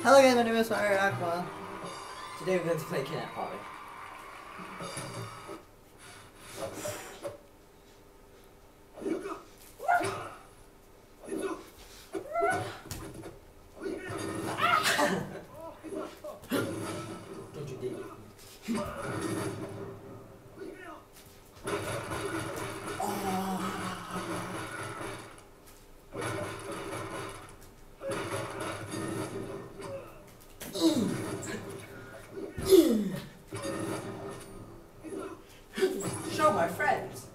Hello again, my name is Mario Aqua. Today we're going to play Cat Party. Don't you dig it? Show my friends.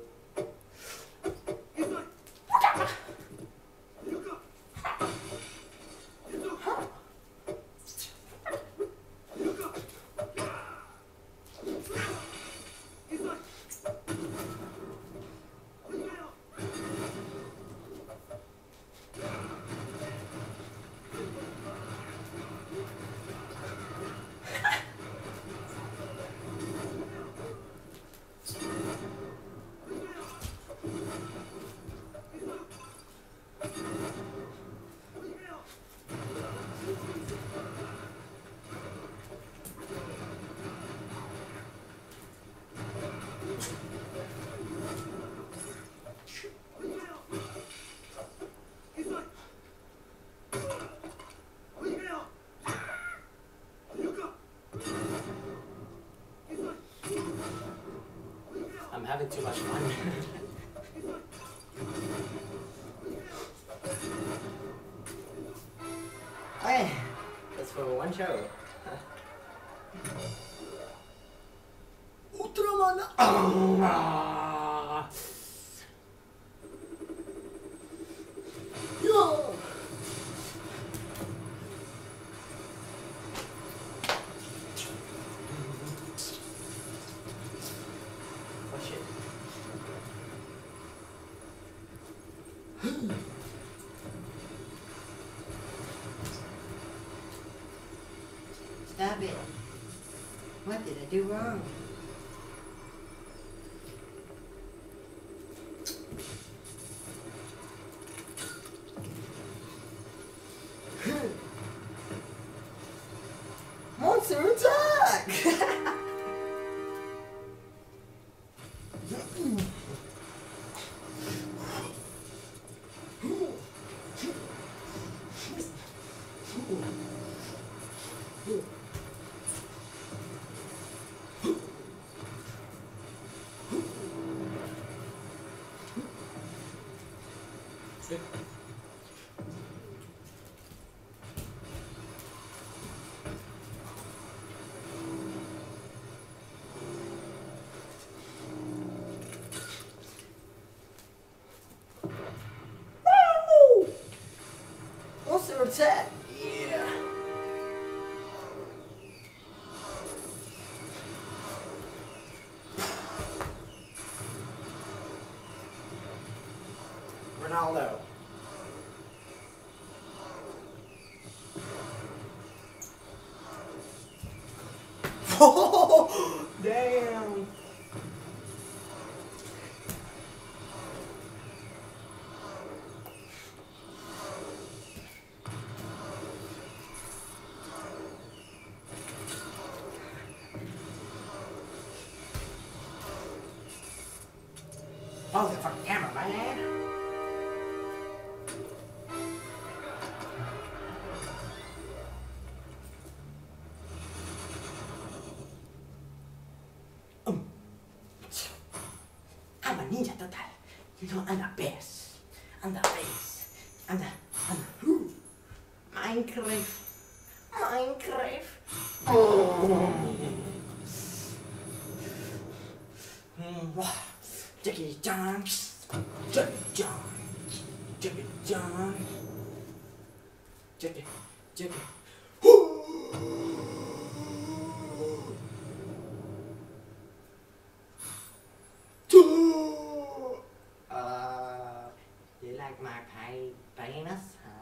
I'm having too much fun. Okay, that's for one show. Ultraman! Yo! Oh shit. Stop it. What did I do wrong? Monster attack! Monster attack! Yeah! Ronaldo. Damn! Oh, the fucking camera, man! I'm a ninja total. You know, I'm the best. I'm the best. I'm the who? Minecraft. Oh. Jackie Chan. Jackie Chan. Jackie Chan. Jackie. You like my penis?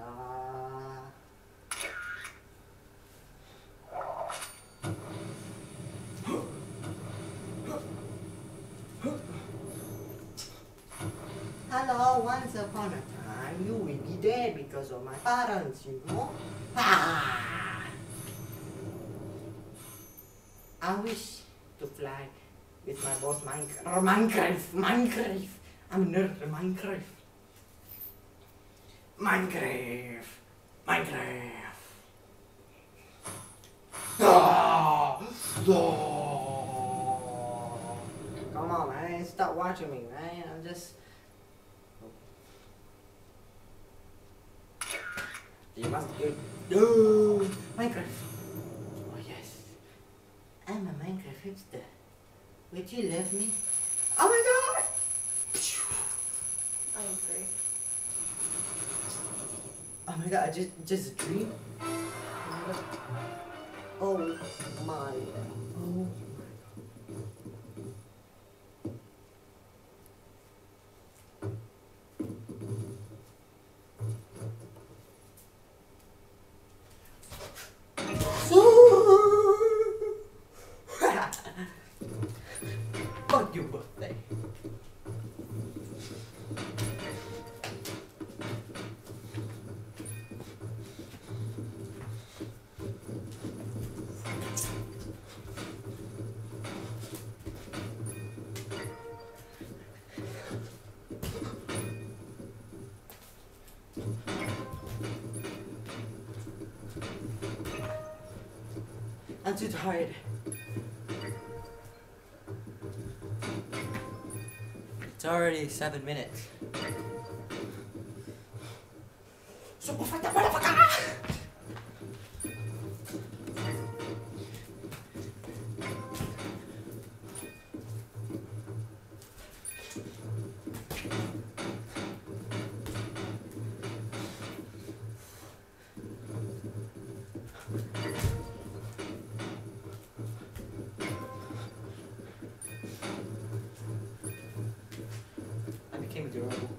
Hello, once upon a time you will be dead because of my parents, you know? Ah! I wish to fly with my boss Minecraft. I'm a nerd at Minecraft. Ah! Come on, man. Stop watching me, man. I'm just... You must do... No! Minecraft. Oh, yes. I'm a Minecraft hipster. Would you love me? Oh my god! I agree. Oh my god, just a dream? Oh my. Oh. Fuck your birthday. I'm too tired. It's already 7 minutes. So fight the motherfucker! I became adorable.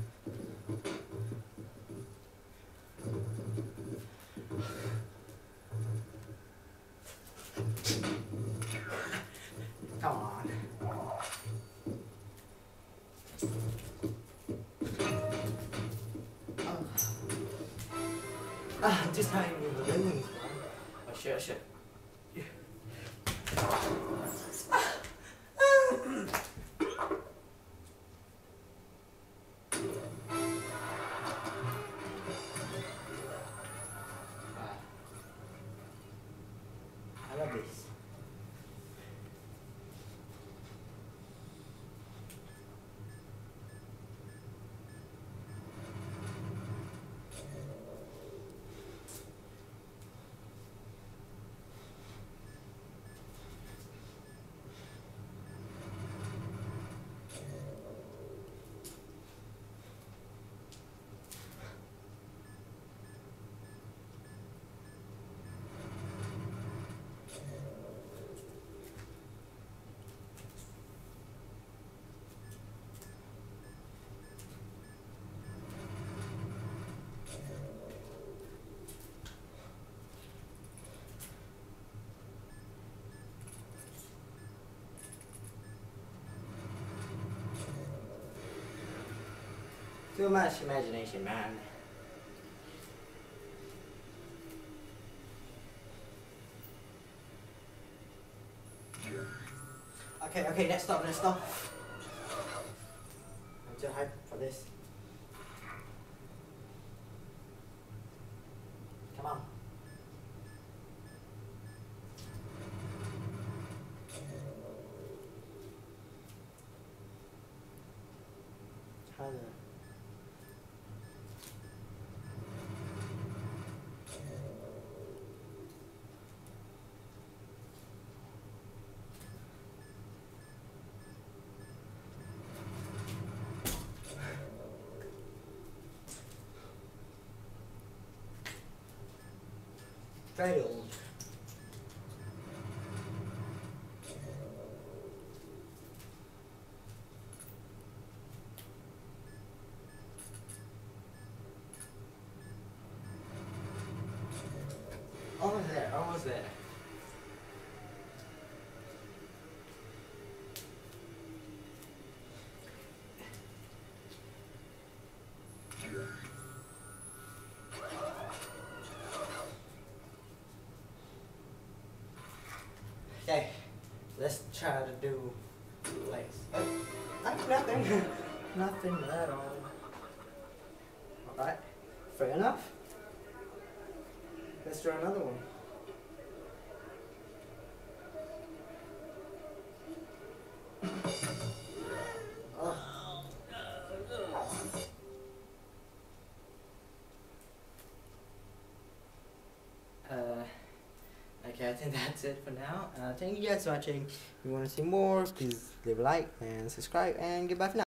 Come on. I'm just hiding in the balloons, man. Oh shit. I love this. Too much imagination, man. Okay, let's stop. I'm too hyped for this. Come on. How the... Failed. Almost there. Okay. let's try to do legs. Nothing. Nothing at all. Alright, fair enough. Let's try another one. Okay, I think that's it for now. Thank you guys for watching. If you want to see more, please leave a like and subscribe, and goodbye for now.